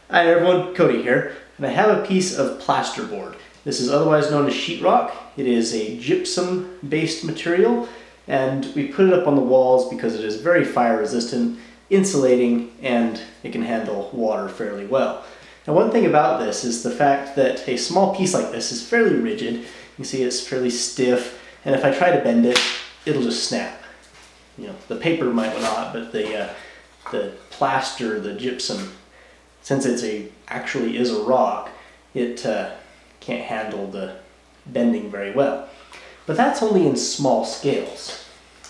Hi everyone, Cody here, and I have a piece of plasterboard. This is otherwise known as sheetrock. It is a gypsum-based material, and we put it up on the walls because it is very fire resistant, insulating, and it can handle water fairly well. Now, one thing about this is the fact that a small piece like this is fairly rigid. You can see it's fairly stiff, and if I try to bend it, it'll just snap. You know, the paper might not, but the plaster, the gypsum, since actually is a rock, it can't handle the bending very well. But that's only in small scales.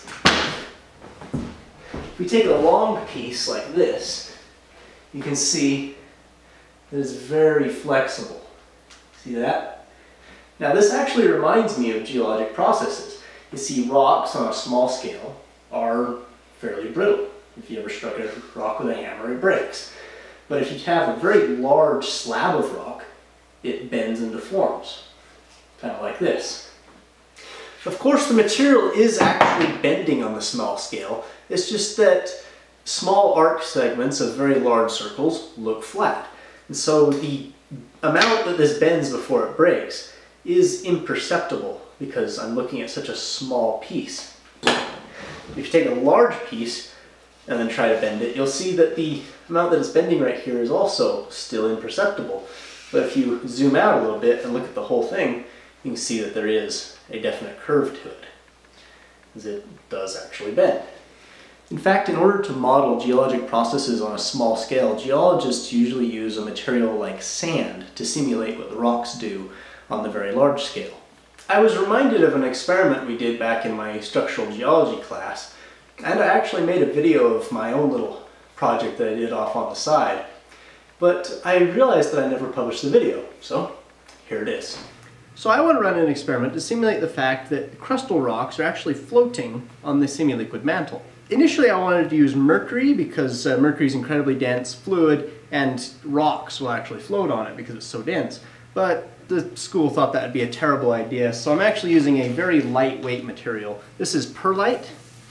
If we take a long piece like this, you can see that it's very flexible. See that? Now this actually reminds me of geologic processes. You see, rocks on a small scale are fairly brittle. If you ever struck a rock with a hammer, it breaks. But if you have a very large slab of rock, it bends and deforms, kind of like this. Of course, the material is actually bending on the small scale. It's just that small arc segments of very large circles look flat. And so the amount that this bends before it breaks is imperceptible because I'm looking at such a small piece. If you take a large piece and then try to bend it, you'll see that the amount that it's bending right here is also still imperceptible. But if you zoom out a little bit and look at the whole thing, you can see that there is a definite curve to it, as it does actually bend. In fact, in order to model geologic processes on a small scale, geologists usually use a material like sand to simulate what the rocks do on the very large scale. I was reminded of an experiment we did back in my structural geology class, and I actually made a video of my own little project that I did off on the side. But I realized that I never published the video, so here it is. So I want to run an experiment to simulate the fact that crustal rocks are actually floating on the semi-liquid mantle. Initially I wanted to use mercury because mercury is incredibly dense fluid and rocks will actually float on it because it's so dense. But the school thought that would be a terrible idea, so I'm actually using a very lightweight material. This is perlite,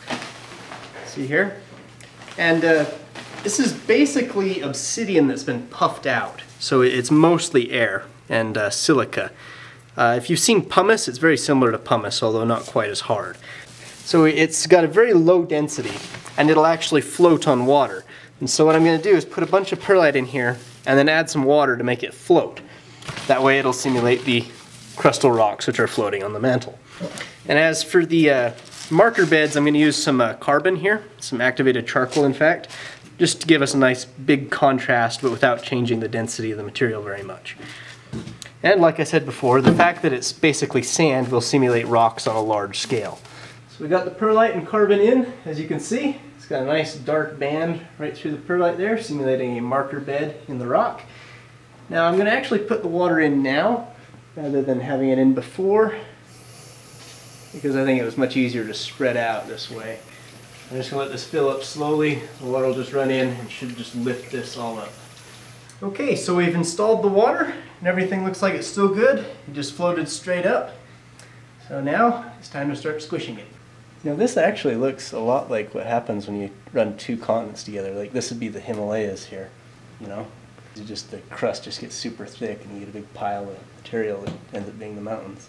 see here? And this is basically obsidian that's been puffed out. So it's mostly air and silica. If you've seen pumice, it's very similar to pumice, although not quite as hard. So it's got a very low density, and it'll actually float on water. And so what I'm going to do is put a bunch of perlite in here, and then add some water to make it float. That way it'll simulate the crustal rocks which are floating on the mantle. And as for the marker beds, I'm going to use some carbon here, some activated charcoal in fact, just to give us a nice big contrast but without changing the density of the material very much. And like I said before, the fact that it's basically sand will simulate rocks on a large scale. So we got the perlite and carbon in, as you can see. It's got a nice dark band right through the perlite there, simulating a marker bed in the rock. Now I'm going to actually put the water in now, rather than having it in before, because I think it was much easier to spread out this way. I'm just going to let this fill up slowly. The water will just run in and should just lift this all up. Okay, so we've installed the water and everything looks like it's still good. It just floated straight up. So now it's time to start squishing it. Now this actually looks a lot like what happens when you run two continents together. Like this would be the Himalayas here, you know? The crust just gets super thick and you get a big pile of material that ends up being the mountains.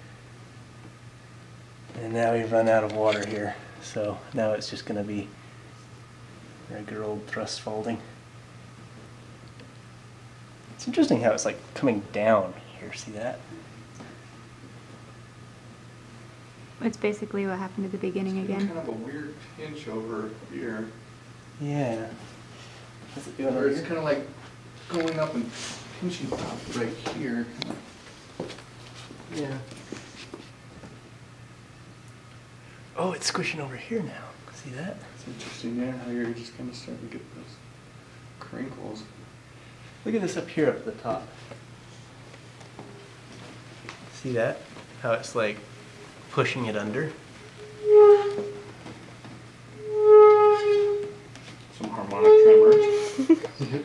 And now we've run out of water here, so now it's just going to be regular old thrust faulting. It's interesting how it's like coming down here, see that? It's basically what happened at the beginning again. Kind of a weird pinch over here. Yeah. What's it doing Or over it's here? kind of like going up and pinching up right here. Yeah. Oh, it's squishing over here now. See that? It's interesting, yeah, how you're just kind of starting to get those crinkles. Look at this up here up at the top. See that? How it's like pushing it under? Some harmonic tremors.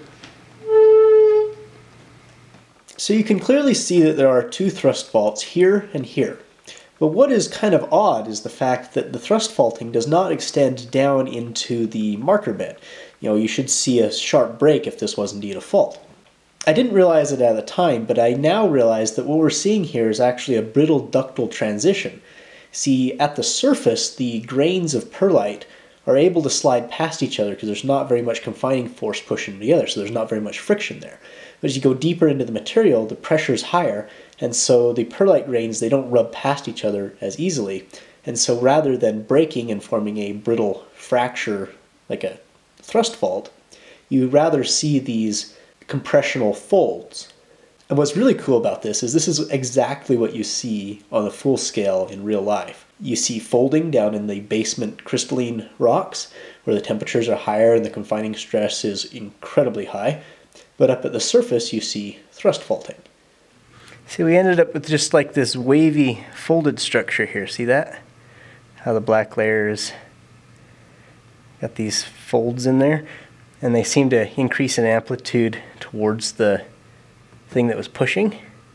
So you can clearly see that there are two thrust faults here and here. But what is kind of odd is the fact that the thrust faulting does not extend down into the marker bed. You know, you should see a sharp break if this was indeed a fault. I didn't realize it at the time, but I now realize that what we're seeing here is actually a brittle ductile transition. See, at the surface, the grains of perlite are able to slide past each other because there's not very much confining force pushing them together, so there's not very much friction there. But as you go deeper into the material, the pressure's higher, and so the perlite grains, they don't rub past each other as easily. And so rather than breaking and forming a brittle fracture like a thrust fault, you rather see these compressional folds. And what's really cool about this is exactly what you see on the full scale in real life. You see folding down in the basement crystalline rocks where the temperatures are higher and the confining stress is incredibly high. But up at the surface you see thrust faulting. See, we ended up with just like this wavy folded structure here. See that? How the black layers got these folds in there, and they seem to increase in amplitude towards the thing that was pushing.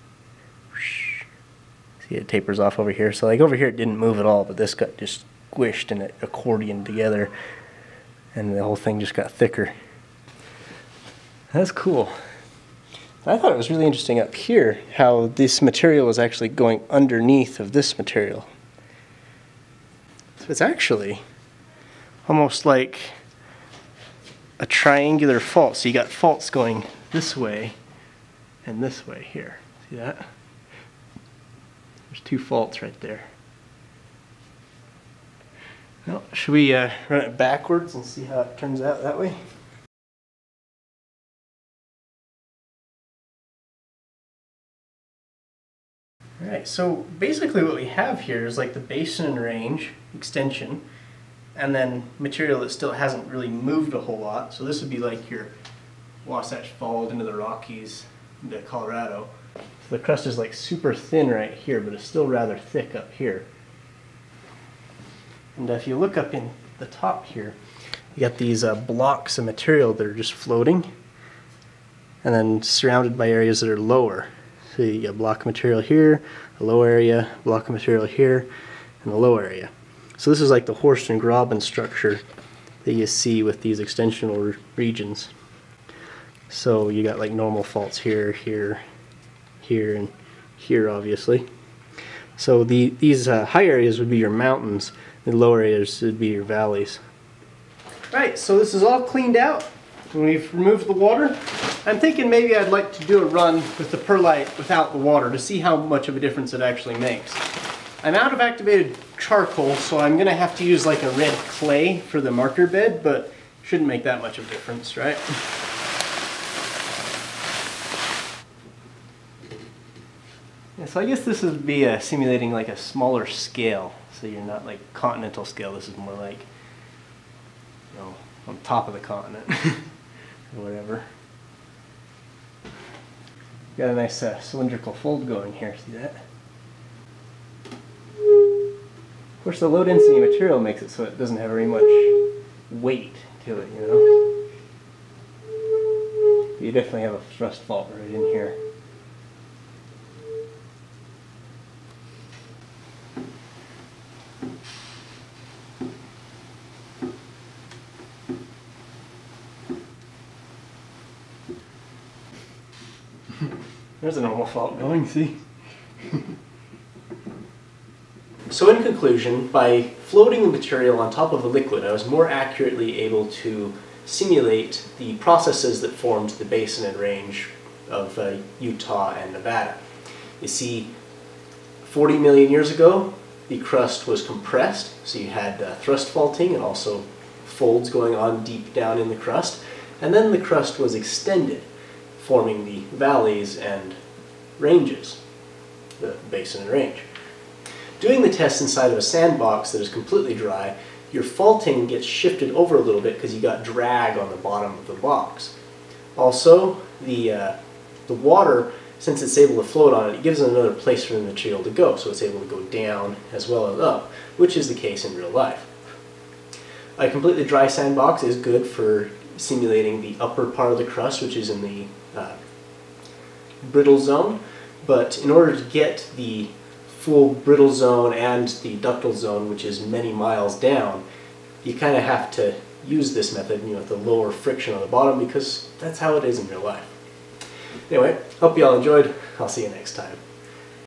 See, it tapers off over here. So like over here it didn't move at all, but this got just squished and it accordioned together, and the whole thing just got thicker. That's cool. I thought it was really interesting up here how this material was actually going underneath of this material. So it's actually almost like a triangular fault. So you got faults going this way and this way here. See that? There's two faults right there. Well, should we run it backwards and see how it turns out that way? Alright, so basically what we have here is like the basin and range extension, and then material that still hasn't really moved a whole lot. So this would be like your Wasatch Falls into the Rockies into Colorado. So the crust is like super thin right here, but it's still rather thick up here. And if you look up in the top here, you got these blocks of material that are just floating, and then surrounded by areas that are lower. So you got a block of material here, a low area, block of material here, and a low area. So this is like the Horst and Graben structure that you see with these extensional regions. So you got like normal faults here, here, here, and here obviously. So these high areas would be your mountains, and the low areas would be your valleys. Right, so this is all cleaned out, and we've removed the water. I'm thinking maybe I'd like to do a run with the perlite without the water to see how much of a difference it actually makes. I'm out of activated charcoal, so I'm going to have to use like a red clay for the marker bed, but shouldn't make that much of a difference, right? Yeah, so I guess this would be simulating like a smaller scale, so you're not like continental scale. This is more like, you know, on top of the continent or whatever. Got a nice cylindrical fold going here, see that? Of course the low density material makes it so it doesn't have very much weight to it, you know? But you definitely have a thrust fault right in here. There's a normal fault going, see? So in conclusion, by floating the material on top of the liquid, I was more accurately able to simulate the processes that formed the basin and range of Utah and Nevada. You see, 40 million years ago, the crust was compressed, so you had thrust faulting and also folds going on deep down in the crust, and then the crust was extended, forming the valleys and ranges, the basin and range. Doing the test inside of a sandbox that is completely dry, your faulting gets shifted over a little bit because you got drag on the bottom of the box. Also, the water, since it's able to float on it, it gives it another place for the material to go, so it's able to go down as well as up, which is the case in real life. A completely dry sandbox is good for simulating the upper part of the crust, which is in the brittle zone, but in order to get the full brittle zone and the ductile zone, which is many miles down, you kind of have to use this method, you know, with the lower friction on the bottom, because that's how it is in real life. Anyway, hope you all enjoyed. I'll see you next time.